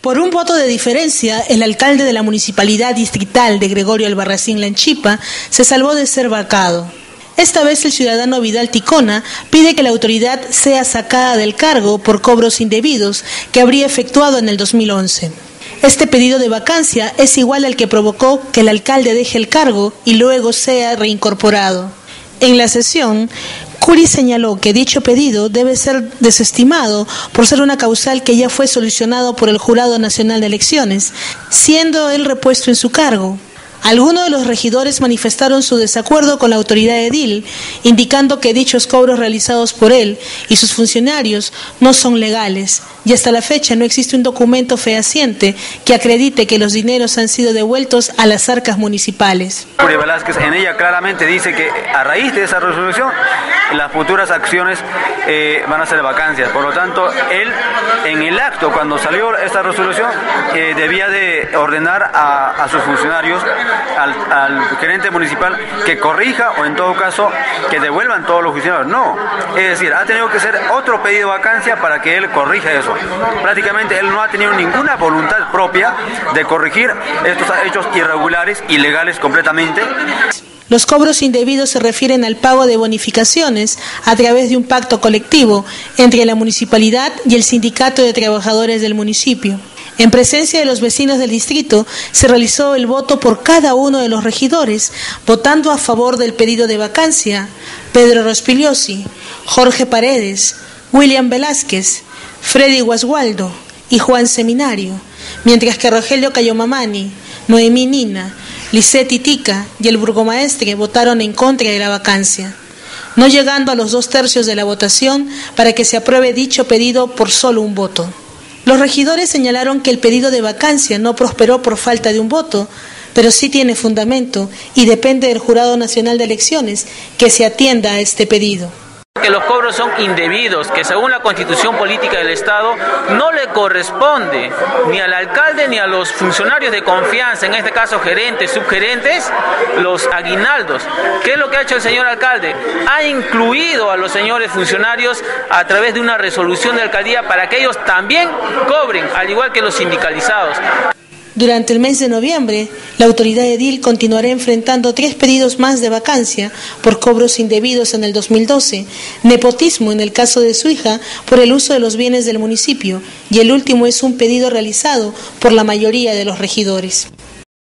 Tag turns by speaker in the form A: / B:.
A: Por un voto de diferencia, el alcalde de la Municipalidad Distrital de Gregorio Albarracín Lanchipa se salvó de ser vacado. Esta vez el ciudadano Vidal Ticona pide que la autoridad sea sacada del cargo por cobros indebidos que habría efectuado en el 2011. Este pedido de vacancia es igual al que provocó que el alcalde deje el cargo y luego sea reincorporado. En la sesión, Curi señaló que dicho pedido debe ser desestimado por ser una causal que ya fue solucionado por el Jurado Nacional de Elecciones, siendo él repuesto en su cargo. Algunos de los regidores manifestaron su desacuerdo con la autoridad edil, indicando que dichos cobros realizados por él y sus funcionarios no son legales, y hasta la fecha no existe un documento fehaciente que acredite que los dineros han sido devueltos a las arcas municipales.
B: Curi Velázquez en ella claramente dice que a raíz de esa resolución las futuras acciones van a ser vacancias. Por lo tanto, él en el acto cuando salió esta resolución debía de ordenar a sus funcionarios, al gerente municipal, que corrija o en todo caso que devuelvan todos los funcionarios. No, es decir, ha tenido que ser otro pedido de vacancia para que él corrija eso. Prácticamente él no ha tenido ninguna voluntad propia de corregir estos hechos irregulares, ilegales completamente.
A: Los cobros indebidos se refieren al pago de bonificaciones a través de un pacto colectivo entre la municipalidad y el sindicato de trabajadores del municipio. En presencia de los vecinos del distrito, se realizó el voto por cada uno de los regidores, votando a favor del pedido de vacancia: Pedro Rospigliosi, Jorge Paredes, William Velázquez, Freddy Guasgualdo y Juan Seminario, mientras que Rogelio Cayomamani, Noemí Nina, Lisette Itica y el burgomaestre votaron en contra de la vacancia, no llegando a los 2/3 de la votación para que se apruebe dicho pedido por solo un voto. Los regidores señalaron que el pedido de vacancia no prosperó por falta de un voto, pero sí tiene fundamento y depende del Jurado Nacional de Elecciones que se atienda a este pedido.
C: Que los cobros son indebidos, que según la Constitución Política del Estado no le corresponde ni al alcalde ni a los funcionarios de confianza, en este caso gerentes, subgerentes, los aguinaldos. ¿Qué es lo que ha hecho el señor alcalde? Ha incluido a los señores funcionarios a través de una resolución de alcaldía para que ellos también cobren, al igual que los sindicalizados.
A: Durante el mes de noviembre, la autoridad edil continuará enfrentando 3 pedidos más de vacancia por cobros indebidos en el 2012, nepotismo en el caso de su hija por el uso de los bienes del municipio, y el último es un pedido realizado por la mayoría de los regidores.